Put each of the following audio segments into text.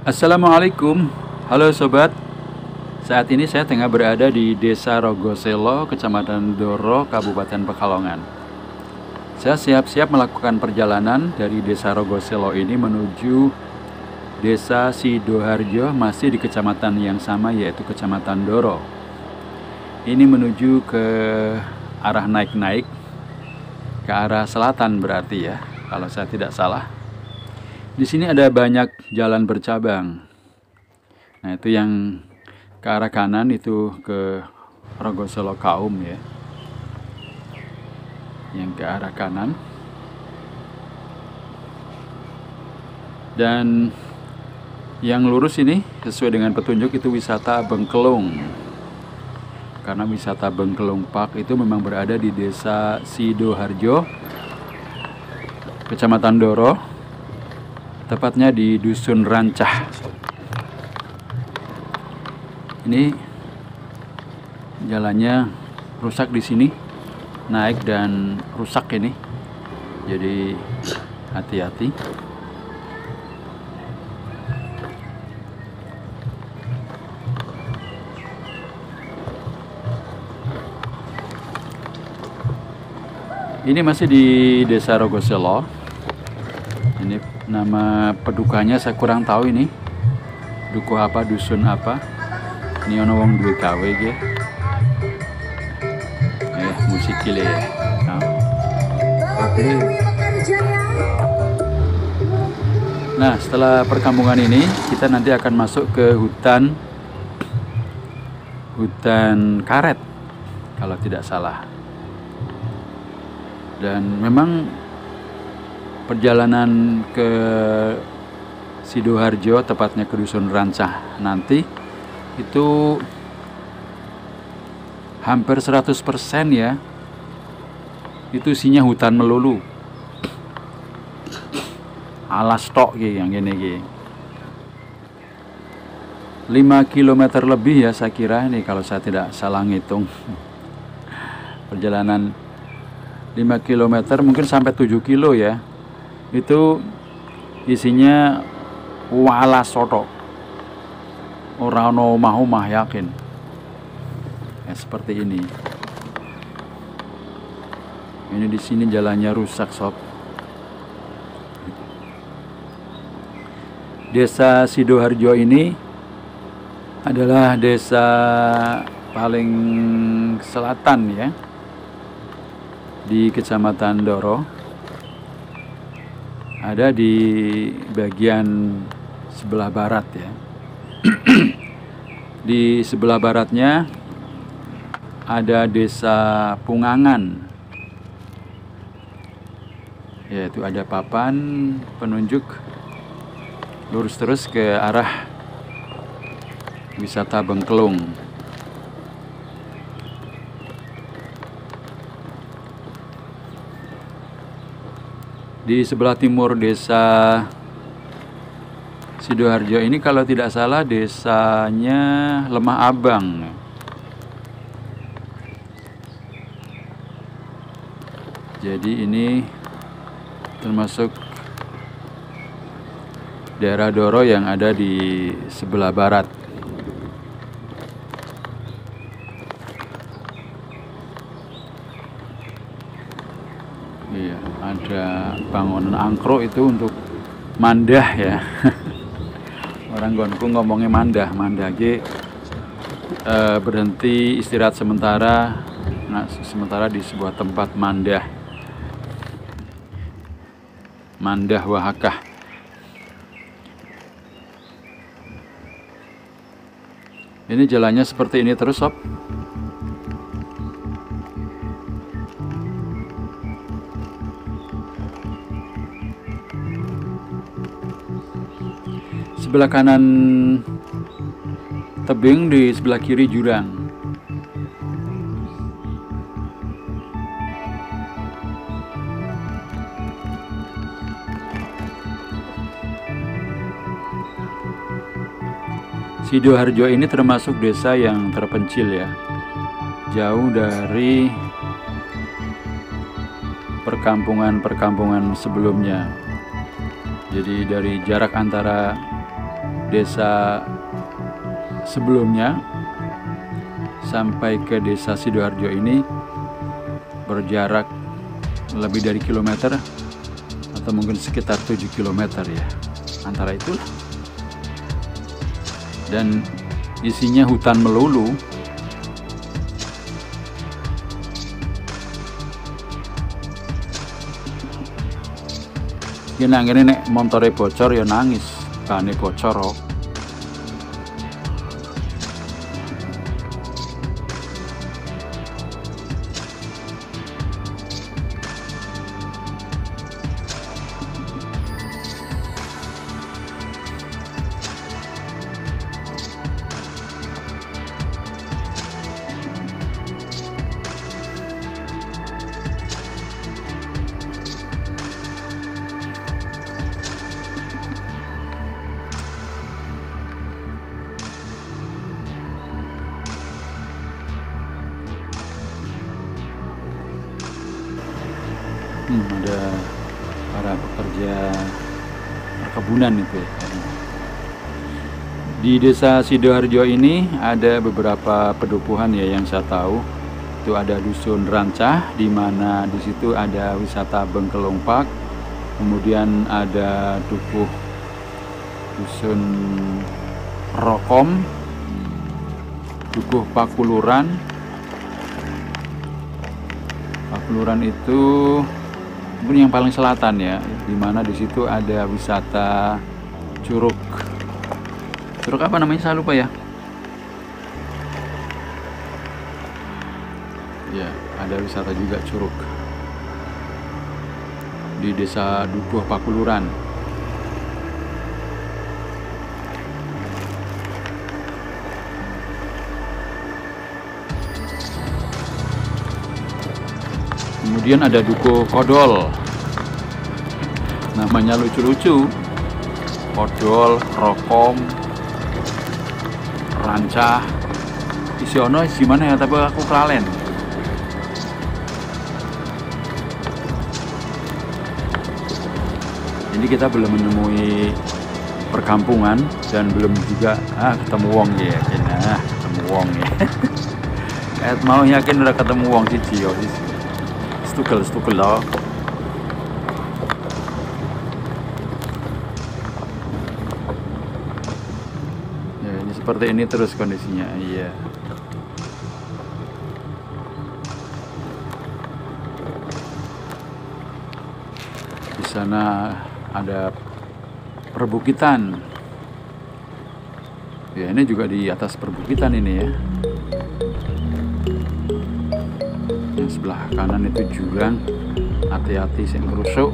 Assalamualaikum, halo sobat. Saat ini saya tengah berada di Desa Rogoselo, Kecamatan Doro, Kabupaten Pekalongan. Saya siap-siap melakukan perjalanan dari Desa Rogoselo ini menuju Desa Sidoharjo, masih di kecamatan yang sama, yaitu Kecamatan Doro. Ini menuju ke arah naik-naik, ke arah selatan berarti ya, kalau saya tidak salah. Di sini ada banyak jalan bercabang. Nah, itu yang ke arah kanan itu ke Rogoselo Kaum ya. Yang ke arah kanan. Dan yang lurus ini sesuai dengan petunjuk itu wisata Bengkelung. Karena wisata Bengkelung Park itu memang berada di Desa Sidoharjo, Kecamatan Doro, tepatnya di Dusun Rancah. Ini jalannya rusak di sini, naik dan rusak ini. Jadi hati-hati. Ini masih di Desa Rogoselo. Ini nama pedukanya saya kurang tahu ini. Duku apa, dusun apa. Ini ono wong duwe gawe iki. Musik gile ya. Nah. Oke. Nah, setelah perkampungan ini kita nanti akan masuk ke hutan karet kalau tidak salah. Dan memang perjalanan ke Sidoharjo, tepatnya ke Dusun Rancah nanti itu hampir 100% ya. Itu isinya hutan melulu. Alas tok yang gini. 5 km lebih ya saya kira ini kalau saya tidak salah ngitung. Perjalanan 5 km mungkin sampai 7 kilo ya. Itu isinya wala soto, ora ono omah-omah, yakin ya, seperti ini. Ini di sini jalannya rusak sob. Desa Sidoharjo ini adalah desa paling selatan ya di Kecamatan Doro. Ada di bagian sebelah barat ya. Di sebelah baratnya ada Desa Pungangan. Yaitu ada papan penunjuk lurus terus ke arah wisata Bengkelung. Di sebelah timur Desa Sidoharjo ini kalau tidak salah desanya Lemah Abang. Jadi ini termasuk daerah Doro yang ada di sebelah barat. Iya, ada bangunan angkro itu untuk mandah ya. Orang gonku ngomongnya mandah ge berhenti istirahat sementara. Nah, sementara di sebuah tempat mandah wahakah. Ini jalannya seperti ini terus sob. Sebelah kanan tebing, di sebelah kiri jurang. Sidoharjo ini termasuk desa yang terpencil ya, jauh dari perkampungan-perkampungan sebelumnya. Jadi dari jarak antara desa sebelumnya sampai ke desa Sidoarjo ini berjarak lebih dari kilometer atau mungkin sekitar 7 km ya, antara itulah. Dan isinya hutan melulu. Ini nangis nek montore bocor ya nangis, bane bocor kok. Ada para pekerja perkebunan itu ya. Di desa Sidoarjo ini ada beberapa pedukuhan ya yang saya tahu. Itu ada dusun Rancah, di mana di situ ada wisata Bengkelongpak. Kemudian ada dusun Rokom, dukuh Pakuluran. Pakuluran itu mungkin yang paling selatan ya, dimana di situ ada wisata curug. Curug apa namanya saya lupa ya. Ya, ada wisata juga curug di desa Dukuh Pakuluran. Kemudian ada Dukuh Kodol, namanya lucu-lucu. Kodol, Rokom, Rancah, isi ono gimana ya, tapi aku kelalen. Jadi kita belum menemui perkampungan dan belum juga ketemu wong ya, ketemu wong ya. Kayak mau yakin udah ketemu wong cici yo. Stukel lah. Ya, ini seperti ini terus kondisinya. Iya. Di sana ada perbukitan. Ya, ini juga di atas perbukitan ini ya. Yang sebelah kanan itu jurang, hati-hati sing ngerusuk.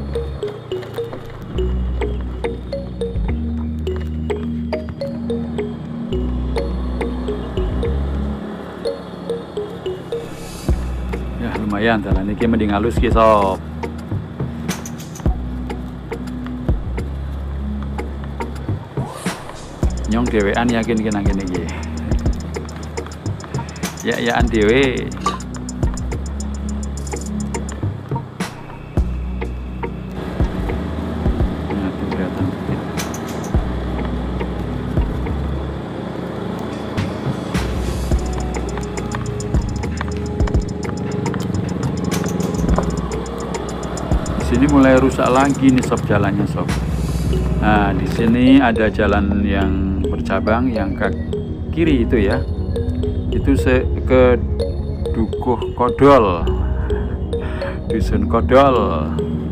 Ya lumayan jalan ini mending halus ki sob. Nyong dewean yakin kena gini iki. Ya dewe. Ini mulai rusak lagi nih sob jalannya sob. Nah di sini ada jalan yang bercabang yang ke kiri itu ya. Itu ke Dukuh Kodol, dusun Kodol.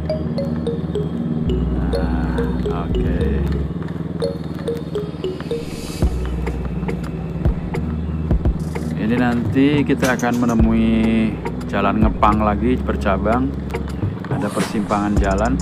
Nah, oke. Ini nanti kita akan menemui jalan ngepang lagi bercabang. Ada persimpangan jalan.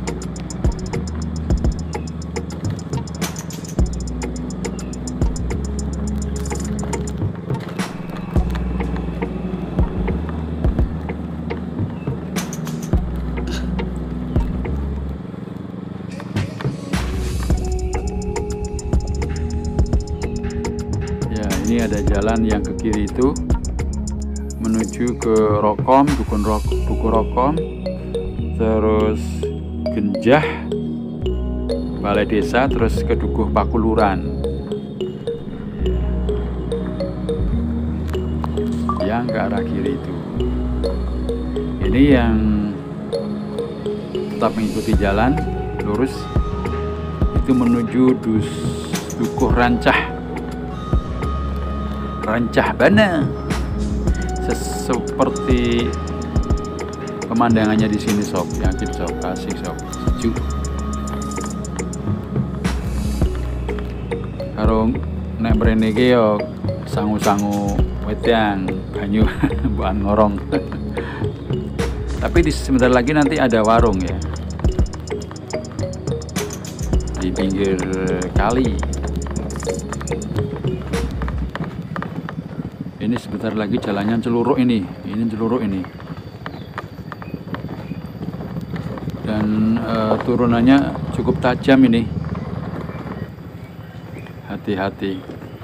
Ya, ini ada jalan yang ke kiri itu menuju ke Rokom, Dukuh Rokom. Terus Genjah, balai desa terus ke Dukuh Pakuluran. Yang ke arah kiri itu. Ini yang tetap mengikuti jalan lurus itu menuju Dukuh Rancah Bana. Seperti pemandangannya di sini sob, yakin sob, kasih sob, sejuk. Karo nek mrene iki yo sangu-sangu wedang banyu buan ngorong. Tapi sebentar lagi nanti ada warung ya di pinggir kali. Ini sebentar lagi jalannya celuruk ini celuruk ini. Dan turunannya cukup tajam ini. Hati-hati.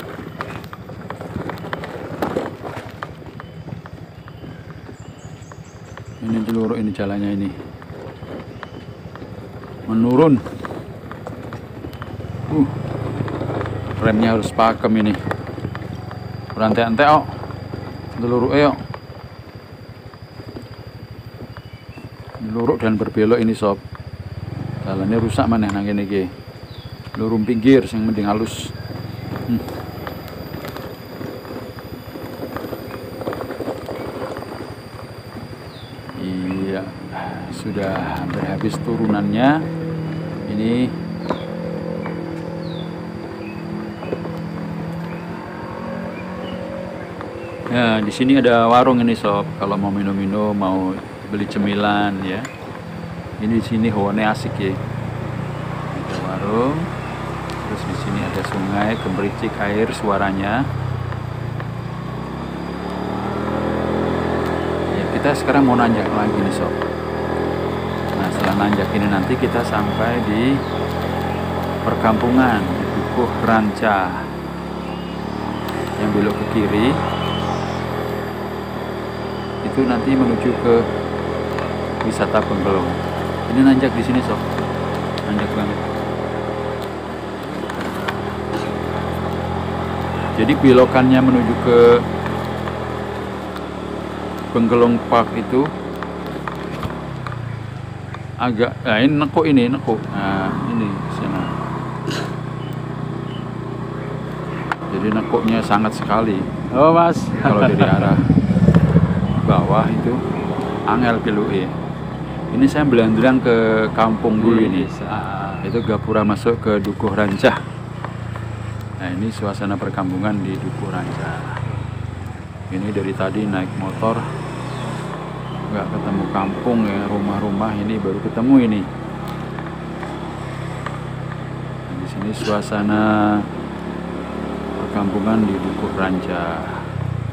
Ini celuruk ini jalannya ini. Menurun. Remnya harus pakem ini. Berantai-antai oh. Celuruk yuk. Luruk dan berbelok ini sob. Jalannya rusak maneh nang kene iki. Lurung pinggir sing mending halus. Iya, sudah hampir habis turunannya. Ini ya, di sini ada warung ini sob. Kalau mau minum-minum, mau beli cemilan ya. Ini di sini hawane asik ya. Ada warung. Terus di sini ada sungai, gemericik air suaranya. Ya, kita sekarang mau nanjak lagi nih sob. Nah, setelah nanjak ini nanti kita sampai di perkampungan di Dukuh Rancah. Yang belok ke kiri itu nanti menuju ke wisata Bengkelong. Ini nanjak di sini sob, nanjak banget. Jadi belokannya menuju ke Bengkelong Park itu agak, nah ini nekuk nah ini sana. Jadi nekuknya sangat sekali. Oh mas, kalau dari arah bawah itu angel piluke. Ini saya belandrang ke kampung dulu ini. Itu gapura masuk ke Dukuh Rancah. Nah, ini suasana perkampungan di Dukuh Rancah. Ini dari tadi naik motor nggak ketemu kampung ya, rumah-rumah ini baru ketemu ini. Nah, di sini suasana perkampungan di Dukuh Rancah.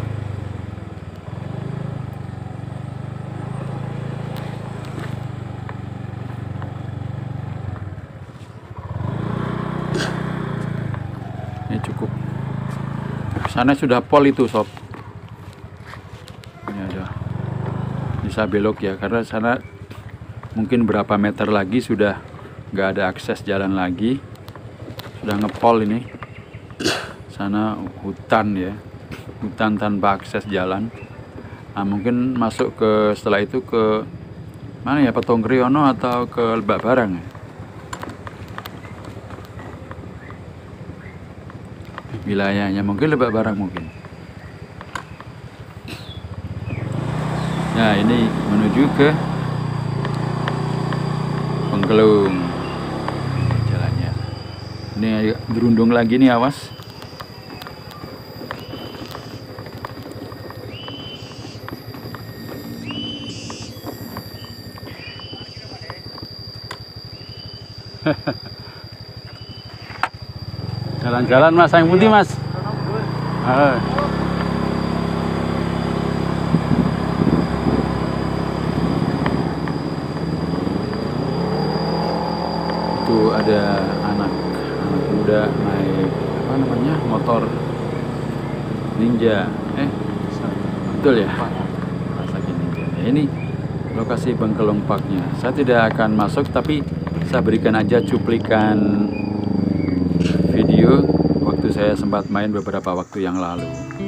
Ini cukup. Sana sudah pol itu sob. Ini ada. Bisa belok ya, karena sana mungkin berapa meter lagi sudah nggak ada akses jalan lagi. Sudah ngepol ini. Sana hutan ya, hutan tanpa akses jalan. Nah, mungkin masuk ke setelah itu ke mana ya, Petung Kriono atau ke Lebak Barang ya? Wilayahnya mungkin Lebak Barang mungkin. Nah, ini menuju ke Bengkelong jalannya. Ini berundung lagi nih, awas. Jalan-jalan mas, yang putih mas. Itu ada anak muda naik apa namanya, motor ninja. Betul ya, Kawasaki Ninja. Ini lokasi Bengkelong Parknya. Saya tidak akan masuk, tapi Saya berikan aja cuplikan video waktu saya sempat main beberapa waktu yang lalu.